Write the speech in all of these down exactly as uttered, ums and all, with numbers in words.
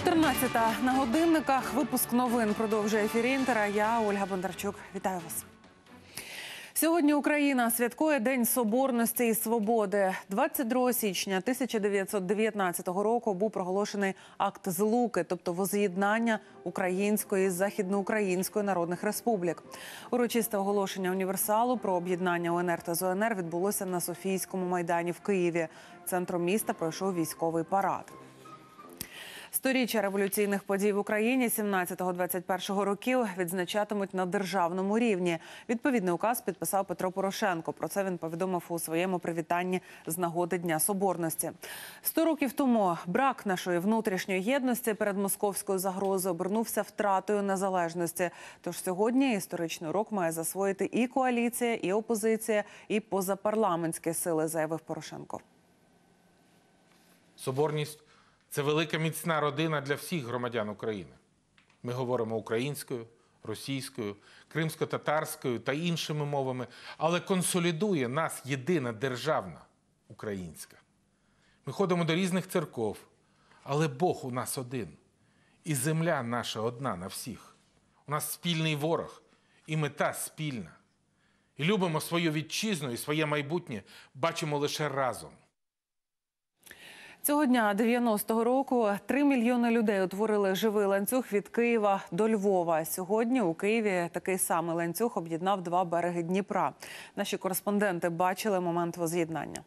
чотирнадцята на годинниках. Випуск новин продовжує ефір Інтера. Я Ольга Бондарчук. Вітаю вас. Сьогодні Україна святкує День Соборності і Свободи. двадцять другого січня тисяча дев'ятсот дев'ятнадцятого року був проголошений акт Злуки, тобто воз'єднання Української з Західноукраїнської народних республік. Урочисте оголошення універсалу про об'єднання УНР та ЗУНР відбулося на Софійському майдані в Києві. Центром міста пройшов військовий парад. Сторіччя революційних подій в Україні сімнадцятого-двадцять першого років відзначатимуть на державному рівні. Відповідний указ підписав Петро Порошенко. Про це він повідомив у своєму привітанні з нагоди Дня Соборності. Сто років тому брак нашої внутрішньої єдності перед московською загрозою обернувся втратою незалежності. Тож сьогодні історичний урок має засвоїти і коаліція, і опозиція, і позапарламентські сили, заявив Порошенко. Соборність – це велика міцна родина для всіх громадян України. Ми говоримо українською, російською, кримсько-татарською та іншими мовами, але консолідує нас єдина державна українська. Ми ходимо до різних церков, але Бог у нас один. І земля наша одна на всіх. У нас спільний ворог і мета спільна. І любимо свою вітчизну і своє майбутнє бачимо лише разом. Цього дня дев'яностого року три мільйони людей утворили живий ланцюг від Києва до Львова. Сьогодні у Києві такий самий ланцюг об'єднав два береги Дніпра. Наші кореспонденти бачили момент воз'єднання.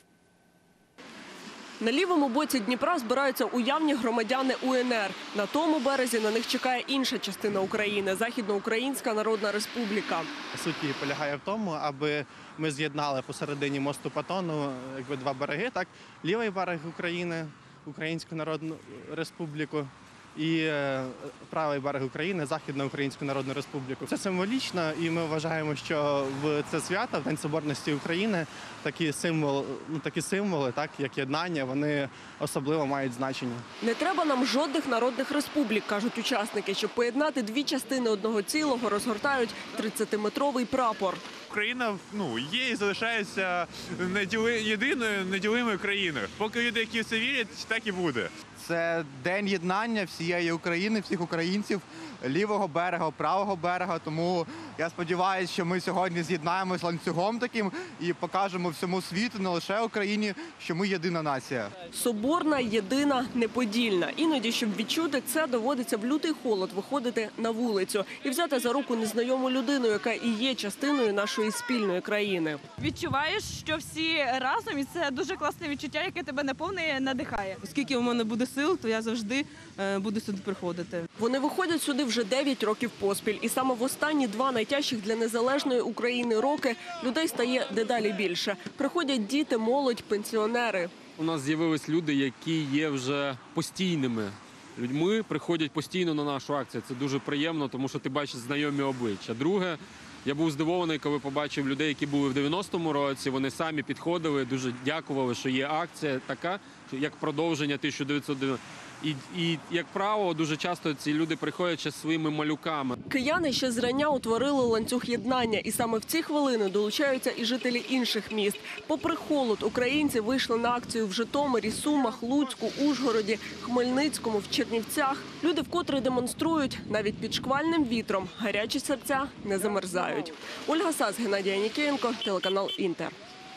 На лівому боці Дніпра збираються уявні громадяни УНР. На тому березі на них чекає інша частина України – Західноукраїнська Народна Республіка. Суть її полягає в тому, аби ми з'єднали посередині мосту Патону якби два береги, так, лівий берег України, Українську Народну Республіку, і е, правий берег України, Західноукраїнську Народну Республіку. Це символічно, і ми вважаємо, що в це свято, в День Соборності України, такі символи, ну, такі символи, так, як єднання, вони особливо мають значення. Не треба нам жодних народних республік, кажуть учасники. Щоб поєднати дві частини одного цілого, розгортають тридцятиметровий прапор. Україна, ну, є і залишається неділи... єдиною неділимою країною. Поки люди, які в це вірять, так і буде. Це день єднання всієї України, всіх українців, лівого берега, правого берега. Тому я сподіваюся, що ми сьогодні з'єднаємось ланцюгом таким і покажемо всьому світу, не лише Україні, що ми єдина нація. Соборна, єдина, неподільна. Іноді, щоб відчути це, доводиться в лютий холод виходити на вулицю і взяти за руку незнайому людину, яка і є частиною нашої спільної країни. Відчуваєш, що всі разом, і це дуже класне відчуття, яке тебе наповнює, надихає. Оскільки у мене буде сил, то я завжди е, буду сюди приходити. Вони виходять сюди вже дев'ять років поспіль. І саме в останні два найтяжчих для незалежної України роки людей стає дедалі більше. Приходять діти, молодь, пенсіонери. У нас з'явились люди, які є вже постійними людьми, приходять постійно на нашу акцію. Це дуже приємно, тому що ти бачиш знайомі обличчя. Друге, я був здивований, коли побачив людей, які були в дев'яностому році. Вони самі підходили, дуже дякували, що є акція така, як продовження тисяча дев'ятсот дев'яностого. І, і, як правило, дуже часто ці люди приходять ще своїми малюками. Кияни ще зрання утворили ланцюг єднання. І саме в ці хвилини долучаються і жителі інших міст. Попри холод, українці вийшли на акцію в Житомирі, Сумах, Луцьку, Ужгороді, Хмельницькому, в Чернівцях. Люди вкотре демонструють, навіть під шквальним вітром гарячі серця не замерзають. Ольга Сас, Геннадій Анікієнко, телеканал Інтер.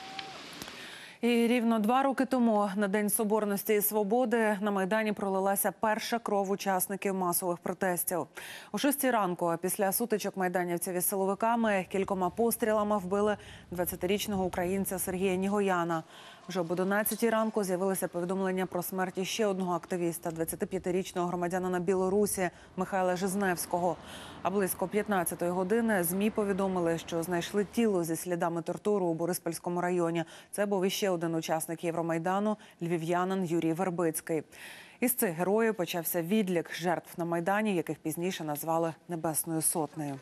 І рівно два роки тому, на День Соборності і Свободи, на Майдані пролилася перша кров учасників масових протестів. О шостій ранку, після сутичок майданівців із силовиками, кількома пострілами вбили двадцятирічного українця Сергія Нігояна. Вже об одинадцятій ранку з'явилися повідомлення про смерть ще одного активіста, двадцятип'ятирічного громадянина Білорусі Михайла Жизневського. А близько п'ятнадцятої години ЗМІ повідомили, що знайшли тіло зі слідами тортуру у Бориспільському районі. Це був іще один учасник Євромайдану – львів'янин Юрій Вербицький. Із цих героїв почався відлік жертв на Майдані, яких пізніше назвали «Небесною сотнею».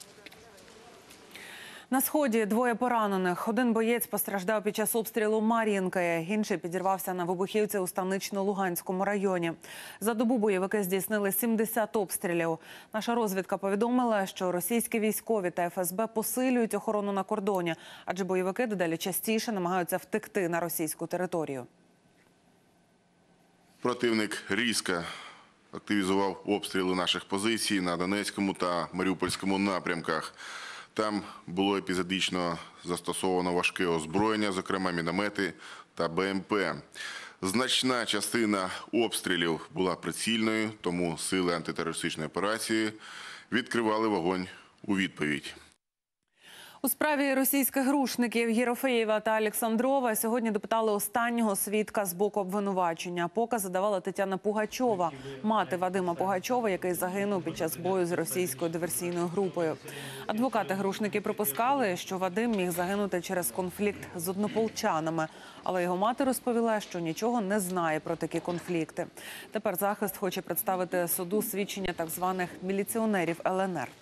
На Сході двоє поранених. Один боєць постраждав під час обстрілу Мар'їнки, інший підірвався на вибухівці у Станично-Луганському районі. За добу бойовики здійснили сімдесят обстрілів. Наша розвідка повідомила, що російські військові та еф ес бе посилюють охорону на кордоні, адже бойовики дедалі частіше намагаються втекти на російську територію. Противник різко активізував обстріли наших позицій на Донецькому та Маріупольському напрямках. Там було епізодично застосовано важке озброєння, зокрема міномети та Б М Пе. Значна частина обстрілів була прицільною, тому сили антитерористичної операції відкривали вогонь у відповідь. У справі російських грушників Єрофеєва та Олександрова сьогодні допитали останнього свідка з боку обвинувачення. Покази давала Тетяна Пугачова, мати Вадима Пугачова, який загинув під час бою з російською диверсійною групою. Адвокати грушники припускали, що Вадим міг загинути через конфлікт з однополчанами. Але його мати розповіла, що нічого не знає про такі конфлікти. Тепер захист хоче представити суду свідчення так званих міліціонерів Л Н Р.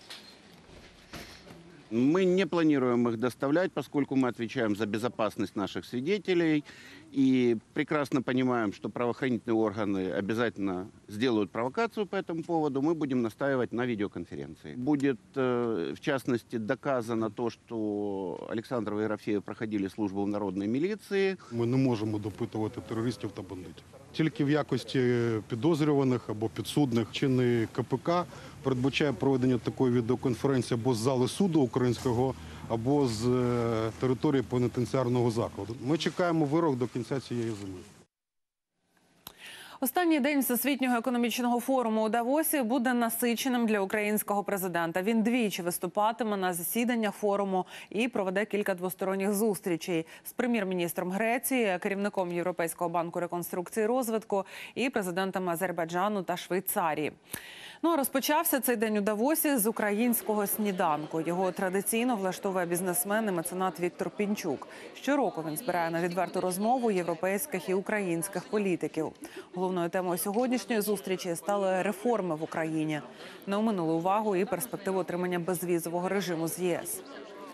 Мы не планируем их доставлять, поскольку мы отвечаем за безопасность наших свидетелей. И прекрасно понимаем, что правоохранительные органы обязательно сделают провокацию по этому поводу. Мы будем настаивать на видеоконференции. Будет, в частности, доказано то, что Олександров и Єрофеєв проходили службу в народній міліції. Ми не можемо допитувати терористів та бандитів. Тільки в якості підозрюваних або підсудних. Чинний К П К передбачає проведення такої відеоконференції або з зали суду українського, або з території пенітенціарного закладу. Ми чекаємо вирок до кінця цієї зими. Останній день Всесвітнього економічного форуму у Давосі буде насиченим для українського президента. Він двічі виступатиме на засіданнях форуму і проведе кілька двосторонніх зустрічей з прем'єр-міністром Греції, керівником Європейського банку реконструкції і розвитку і президентами Азербайджану та Швейцарії. Ну а розпочався цей день у Давосі з українського сніданку. Його традиційно влаштовує бізнесмен і меценат Віктор Пінчук. Щороку він збирає на відверту розмову європейських і українських політиків. Головною темою сьогоднішньої зустрічі стали реформи в Україні. Не оминули увагу і перспективу отримання безвізового режиму з Є С.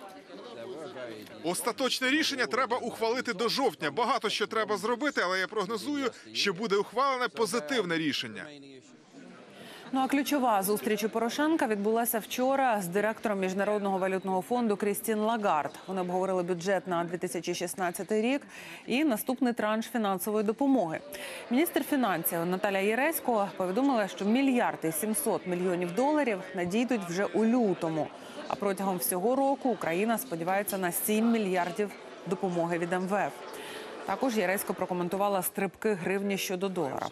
Остаточне рішення треба ухвалити до жовтня. Багато що треба зробити, але я прогнозую, що буде ухвалене позитивне рішення. Ну а ключова зустріч у Порошенка відбулася вчора з директором Міжнародного валютного фонду Крістін Лагард. Вони обговорили бюджет на дві тисячі шістнадцятий рік і наступний транш фінансової допомоги. Міністр фінансів Наталія Єресько повідомила, що мільярд і сімсот мільйонів доларів надійдуть вже у лютому. А протягом всього року Україна сподівається на сім мільярдів допомоги від Ем Ве Еф. Також Єресько прокоментувала стрибки гривні щодо долара.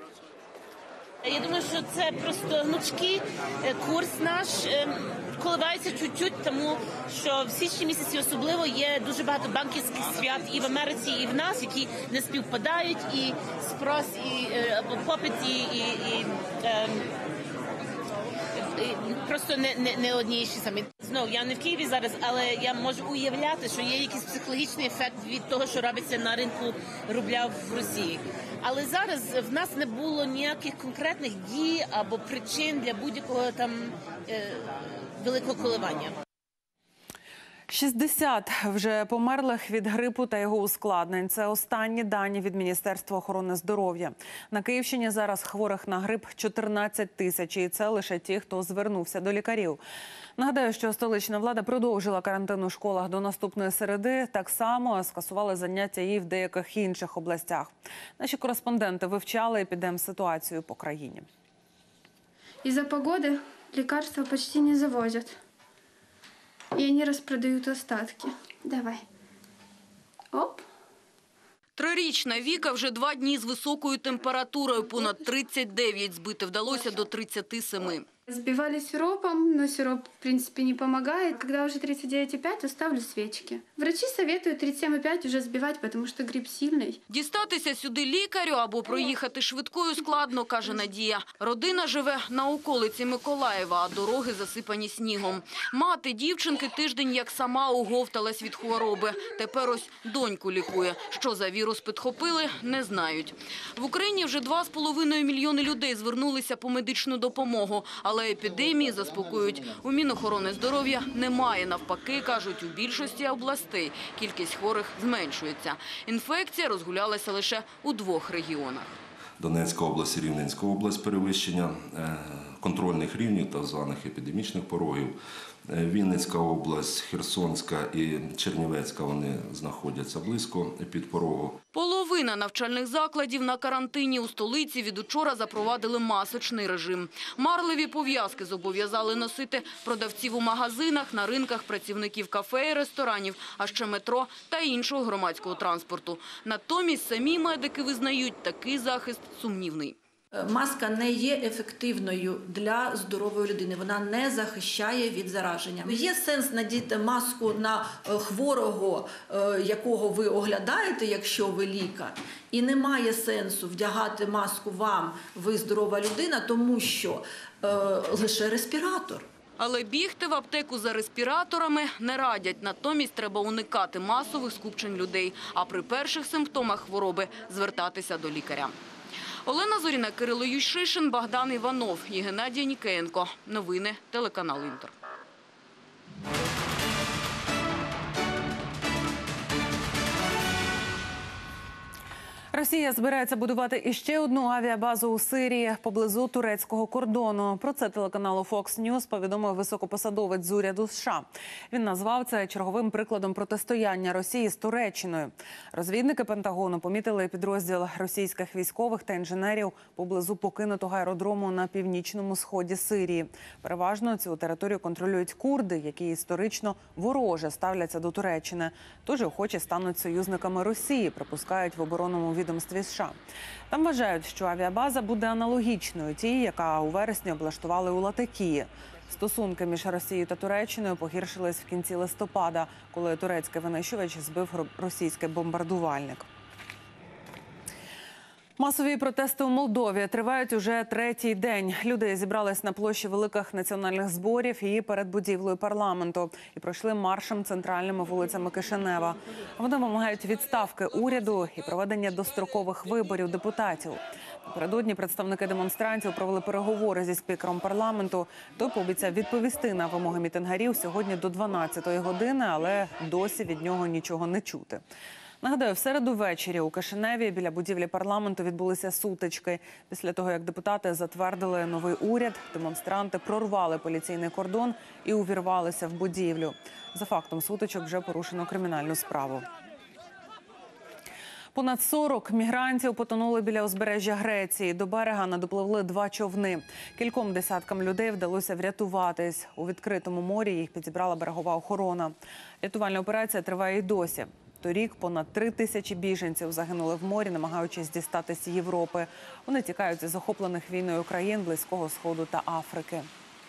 Я думаю, що це просто гнучкий курс наш коливається чуть-чуть, тому що в січні місяці особливо є дуже багато банківських свят і в Америці, і в нас, які не співпадають, і спрос, і попит, і, і, і, і просто не, не, не одні і ті самі. Знову, я не в Києві зараз, але я можу уявляти, що є якийсь психологічний ефект від того, що робиться на ринку рубля в Росії. Але зараз в нас не було ніяких конкретних дій або причин для будь-якого там е, великого коливання. шістдесят вже померлих від грипу та його ускладнень. Це останні дані від Міністерства охорони здоров'я. На Київщині зараз хворих на грип чотирнадцять тисяч, і це лише ті, хто звернувся до лікарів. Нагадаю, що столична влада продовжила карантин у школах до наступної середи. Так само скасували заняття і в деяких інших областях. Наші кореспонденти вивчали епідемситуацію по країні. Із-за погоди лекарства почти не завозять. І вони розпродають остатки. Давай. Оп. Трирічна Віка вже два дні з високою температурою. Понад тридцять дев'ять, збити вдалося до тридцяти семи. Сбивали сиропом, но сироп, в принципе, не помогает. Когда уже тридцать девять и пять, то ставлю свечки. Врачи советуют тридцать семь и пять уже сбивать, потому что грипп сильный. Дістатися сюди лікарю або проїхати швидкою складно, каже Надія. Родина живе на околиці Миколаєва, а дороги засипані снігом. Мати дівчинки тиждень як сама оговталась від хвороби. Тепер ось доньку лікує. Що за вірус підхопили, не знають. В Україні вже два з половиною мільйони людей звернулися по медичну допомогу. Але епідемії, заспокоюють, у Мінохорони здоров'я немає. Навпаки, кажуть, у більшості областей кількість хворих зменшується. Інфекція розгулялася лише у двох регіонах. Донецька область і Рівненська область перевищення контрольних рівнів, так званих епідемічних порогів. Вінницька область, Херсонська і Чернівецька, вони знаходяться близько під порогу. Половина навчальних закладів на карантині. У столиці від учора запровадили масочний режим. Марливі пов'язки зобов'язали носити продавців у магазинах, на ринках, працівників кафе і ресторанів, а ще метро та іншого громадського транспорту. Натомість самі медики визнають, такий захист сумнівний. Маска не є ефективною для здорової людини, вона не захищає від зараження. Є сенс надіти маску на хворого, якого ви оглядаєте, якщо ви лікар, і немає сенсу вдягати маску вам, ви здорова людина, тому що е, лише респіратор. Але бігти в аптеку за респіраторами не радять. Натомість треба уникати масових скупчень людей, а при перших симптомах хвороби звертатися до лікаря. Олена Зоріна, Кирило Ющишин, Богдан Іванов і Геннадій Нікеєнко. Новини, телеканал Інтер. Росія збирається будувати іще одну авіабазу у Сирії поблизу турецького кордону. Про це телеканалу Fox News повідомив високопосадовець з уряду США. Він назвав це черговим прикладом протистояння Росії з Туреччиною. Розвідники Пентагону помітили підрозділ російських військових та інженерів поблизу покинутого аеродрому на північному сході Сирії. Переважно цю територію контролюють курди, які історично вороже ставляться до Туреччини. Тож охочі стануть союзниками Росії, припускають в оборонному відомстві США. Там вважають, що авіабаза буде аналогічною тій, яка у вересні облаштували у Латакії. Стосунки між Росією та Туреччиною погіршились в кінці листопада, коли турецький винищувач збив російський бомбардувальник. Масові протести у Молдові тривають уже третій день. Люди зібрались на площі великих національних зборів і перед будівлею парламенту і пройшли маршем центральними вулицями Кишинева. Вони вимагають відставки уряду і проведення дострокових виборів депутатів. Напередодні представники демонстрантів провели переговори зі спікером парламенту. Той пообіцяв відповісти на вимоги мітингарів сьогодні до дванадцятої години, але досі від нього нічого не чути. Нагадаю, в середу ввечері у Кишиневі біля будівлі парламенту відбулися сутички. Після того, як депутати затвердили новий уряд, демонстранти прорвали поліційний кордон і увірвалися в будівлю. За фактом сутичок вже порушено кримінальну справу. Понад сорок мігрантів потонули біля узбережжя Греції. До берега надопливли два човни. Кільком десяткам людей вдалося врятуватись. У відкритому морі їх підібрала берегова охорона. Рятувальна операція триває і досі. Торік понад три тисячі біженців загинули в морі, намагаючись дістатися Європи. Вони тікають із захоплених війною країн Близького Сходу та Африки.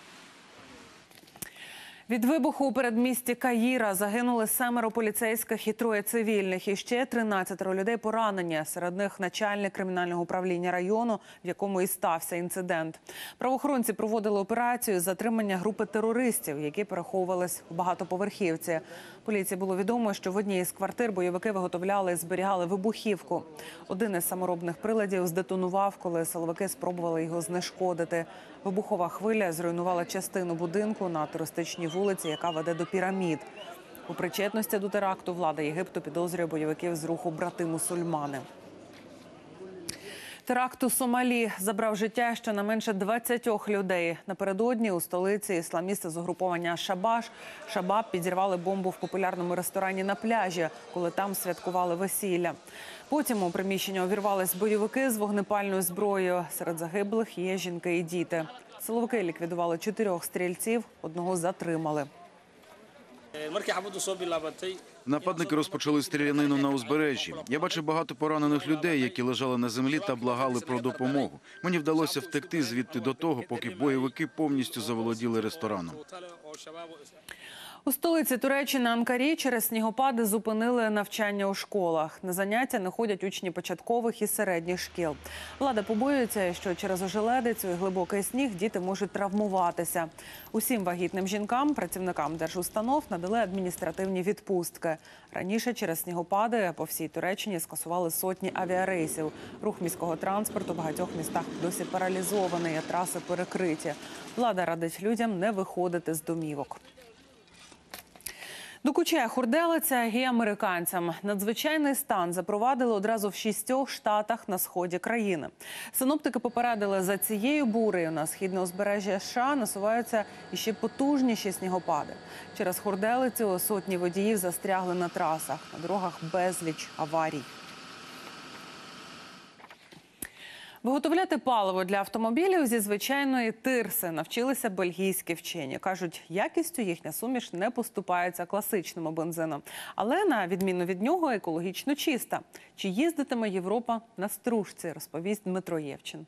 Від вибуху у передмісті Каїра загинули семеро поліцейських і троє цивільних. І ще тринадцятеро людей поранені. Серед них начальник кримінального управління району, в якому і стався інцидент. Правоохоронці проводили операцію з затримання групи терористів, які переховувались у багатоповерхівці. Поліції було відомо, що в одній із квартир бойовики виготовляли і зберігали вибухівку. Один із саморобних приладів здетонував, коли силовики спробували його знешкодити. Вибухова хвиля зруйнувала частину будинку на туристичній вулиці, яка веде до пірамід. У причетності до теракту влада Єгипту підозрює бойовиків з руху «Брати-мусульмани». Теракт у Сомалі забрав життя щонайменше двадцятьох людей. Напередодні у столиці ісламісти з угруповання «Шабаш» «Шабаб» підірвали бомбу в популярному ресторані на пляжі, коли там святкували весілля. Потім у приміщення увірвались бойовики з вогнепальною зброєю. Серед загиблих є жінки і діти. Силовики ліквідували чотирьох стрільців, одного затримали. Нападники розпочали стрілянину на узбережжі. Я бачив багато поранених людей, які лежали на землі та благали про допомогу. Мені вдалося втекти звідти до того, поки бойовики повністю заволоділи рестораном. У столиці Туреччини Анкарі через снігопади зупинили навчання у школах. На заняття не ходять учні початкових і середніх шкіл. Влада побоюється, що через ожеледицю і глибокий сніг діти можуть травмуватися. Усім вагітним жінкам, працівникам держустанов надали адміністративні відпустки. Раніше через снігопади по всій Туреччині скасували сотні авіарейсів. Рух міського транспорту в багатьох містах досі паралізований, а траси перекриті. Влада радить людям не виходити з домівок. Докучає хурделиця і американцям. Надзвичайний стан запровадили одразу в шістьох штатах на сході країни. Синоптики попередили, за цією бурею на східне узбережжя США насуваються іще потужніші снігопади. Через хурделицю сотні водіїв застрягли на трасах. На дорогах безліч аварій. Виготовляти паливо для автомобілів зі звичайної тирси навчилися бельгійські вчені. Кажуть, якістю їхня суміш не поступається класичному бензину. Але, на відміну від нього, екологічно чиста. Чи їздитиме Європа на стружці, розповість Дмитро Євчин.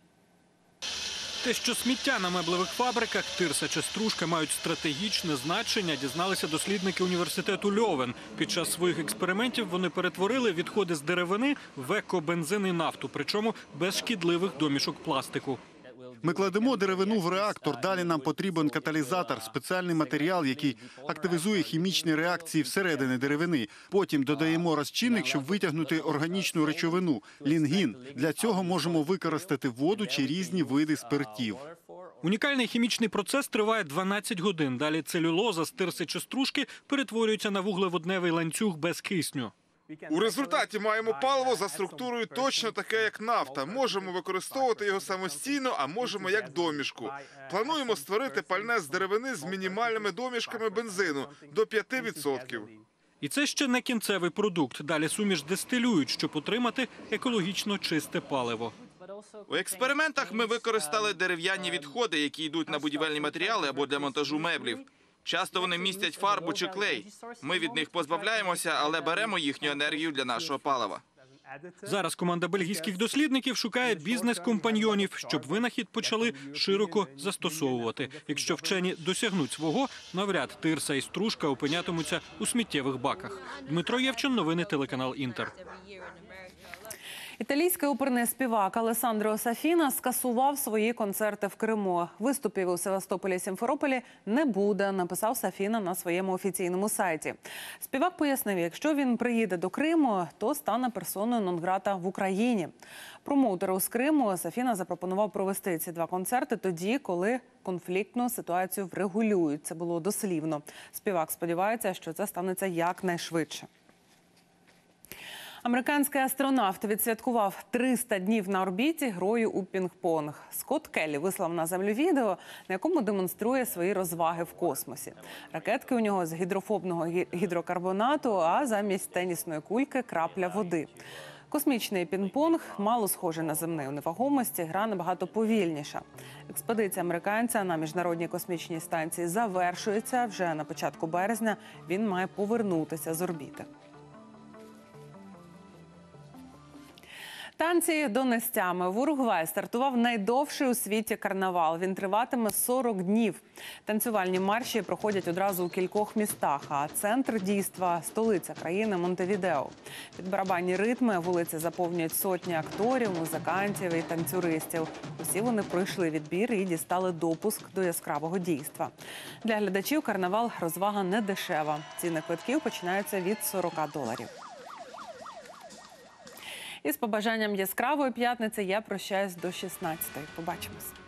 Те, що сміття на меблевих фабриках, тирса чи стружка мають стратегічне значення, дізналися дослідники університету Льовен. Під час своїх експериментів вони перетворили відходи з деревини в екобензин і нафту, причому без шкідливих домішок пластику. Ми кладемо деревину в реактор, далі нам потрібен каталізатор, спеціальний матеріал, який активізує хімічні реакції всередині деревини. Потім додаємо розчинник, щоб витягнути органічну речовину – лінгін. Для цього можемо використати воду чи різні види спиртів. Унікальний хімічний процес триває дванадцять годин. Далі целюлоза з тирси чи стружки перетворюється на вуглеводневий ланцюг без кисню. У результаті маємо паливо за структурою точно таке, як нафта. Можемо використовувати його самостійно, а можемо як домішку. Плануємо створити пальне з деревини з мінімальними домішками бензину – до п'яти відсотків. І це ще не кінцевий продукт. Далі суміш дистилюють, щоб отримати екологічно чисте паливо. У експериментах ми використали дерев'яні відходи, які йдуть на будівельні матеріали або для монтажу меблів. Часто вони містять фарбу чи клей. Ми від них позбавляємося, але беремо їхню енергію для нашого палива. Зараз команда бельгійських дослідників шукає бізнес-компаньйонів, щоб винахід почали широко застосовувати. Якщо вчені досягнуть свого, навряд тирса і стружка опинятимуться у сміттєвих баках. Дмитро Євчин, новини телеканал «Інтер». Італійський оперний співак Алессандро Сафіна скасував свої концерти в Криму. Виступів у Севастополі і Сімферополі не буде, написав Сафіна на своєму офіційному сайті. Співак пояснив, якщо він приїде до Криму, то стане персоною нон-грата в Україні. Промоутеру з Криму Сафіна запропонував провести ці два концерти тоді, коли конфліктну ситуацію врегулюють. Це було дослівно. Співак сподівається, що це станеться якнайшвидше. Американський астронавт відсвяткував триста днів на орбіті грою у пінг-понг. Скотт Келлі вислав на землю відео, на якому демонструє свої розваги в космосі. Ракетки у нього з гідрофобного гідрокарбонату, а замість тенісної кульки – крапля води. Космічний пінг-понг мало схожий на земний. У невагомості гра набагато повільніша. Експедиція американця на Міжнародній космічній станції завершується. Вже на початку березня він має повернутися з орбіти. Танці донестями. В Уругваї стартував найдовший у світі карнавал. Він триватиме сорок днів. Танцювальні марші проходять одразу у кількох містах, а центр дійства – столиця країни Монтевідео. Під барабанні ритми вулиці заповнюють сотні акторів, музикантів і танцюристів. Усі вони пройшли відбір і дістали допуск до яскравого дійства. Для глядачів карнавал – розвага не дешева. Ціни квитків починаються від сорока доларів. І з побажанням яскравої п'ятниці я прощаюсь до шістнадцятої. Побачимось.